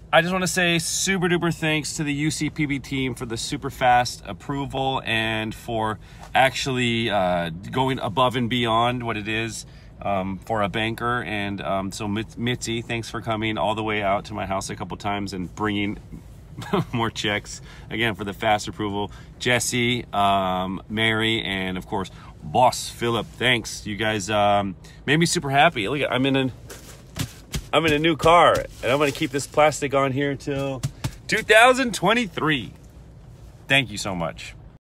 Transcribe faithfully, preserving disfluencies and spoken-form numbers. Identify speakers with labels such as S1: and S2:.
S1: I just want to say super duper thanks to the U C P B team for the super fast approval and for actually uh, going above and beyond what it is um, for a banker. And um, so Mitzi, thanks for coming all the way out to my house a couple times and bringing more checks again for the fast approval. Jesse, um, Mary, and of course, boss Philip. Thanks, you guys um, made me super happy. Look, I'm in a I'm in a new car, and I'm going to keep this plastic on here till two thousand twenty-three. Thank you so much.